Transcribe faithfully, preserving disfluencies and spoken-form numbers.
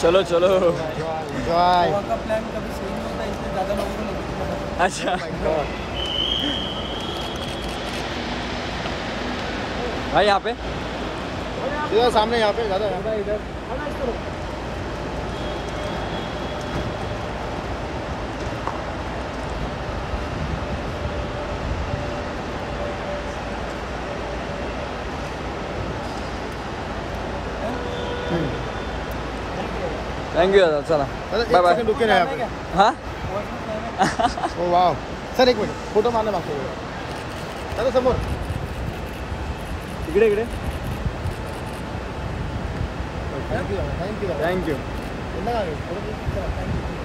चलो चलो। एंजॉय। का प्लान कभी सही नहीं होता, इसलिए ज़्यादा लोगों को लेके। अच्छा भाई यहाँ पे इधर सामने, यहाँ पे ज़्यादा इधर इधर थैंक यू दादा, चला बाय बाय। रुके ना यहाँ पे। हाँ ओ वाह सर, एक मिनिट फोटो मारने मागतो दादा समोर। इकडे इकडे। Thank you thank you thank you. थँक्यू